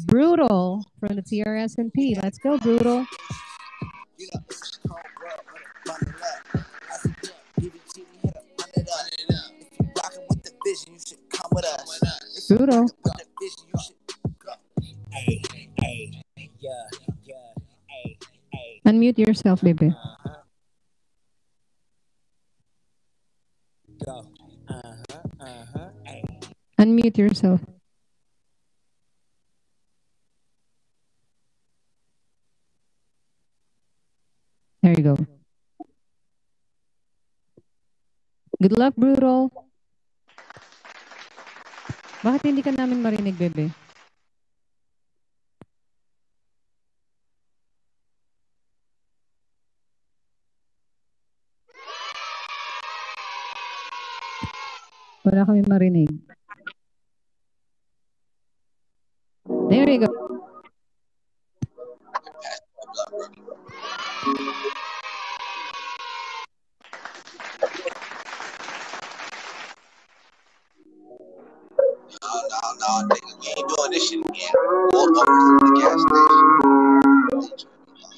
Brutal from the TRS&P. Let's go, Brutal. Brutal. Unmute yourself, baby. Unmute yourself. There you go. Good luck, Brutal. Bakit hindi ka namin marinig, bebe? Wala kami marinig. There you go. No, nigga, we ain't doing this shit again. Walk over to the gas station.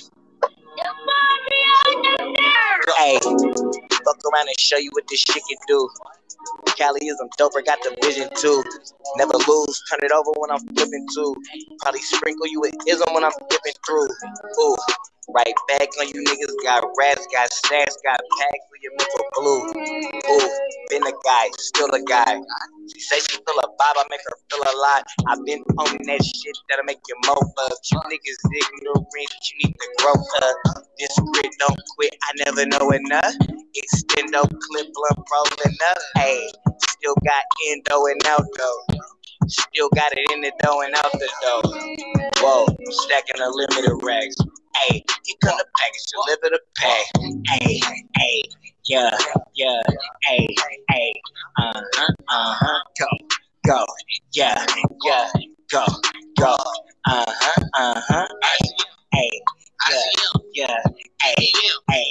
Hey, fuck around and show you what this shit can do. Cali is I'm doper, got the vision too. Never lose, turn it over when I'm flipping too. Probably sprinkle you with ism when I'm flipping through. Ooh, right back on you niggas. Got rats, got stats, got packs for your mental glue. Ooh, been a guy, still a guy. She say she feel a vibe, I make her feel a lot. I've been owning that shit that'll make you more love. You niggas ignorant, you need to grow up. This grit don't quit, I never know enough. Extendo, clip, blunt, rolling up. Ayy, still got endo and out though. Still got it in the dough and out the dough. Whoa, stacking unlimited racks. Ayy, here come the package, deliver the pay. Ayy, ayy, yeah, ayy, go, yeah, go, ayy, yeah, ayy,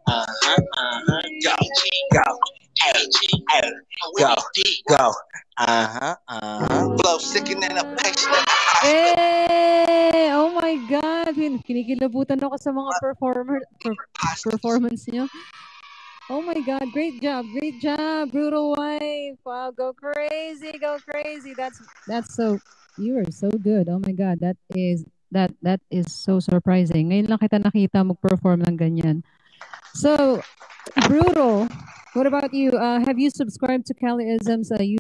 go, Flow sicker than a patient. Hey! Oh my God! Kinikilabutan ako sa mga performance niyo. Oh my God! Great job! Great job, Brutal Wife! Wow, go crazy! Go crazy! That's so. You are so good. Oh my God! That is so surprising. Ngayon lang kita nakita mag-perform ng ganyan. So, Brutal. What about you? Have you subscribed to Cali Ism's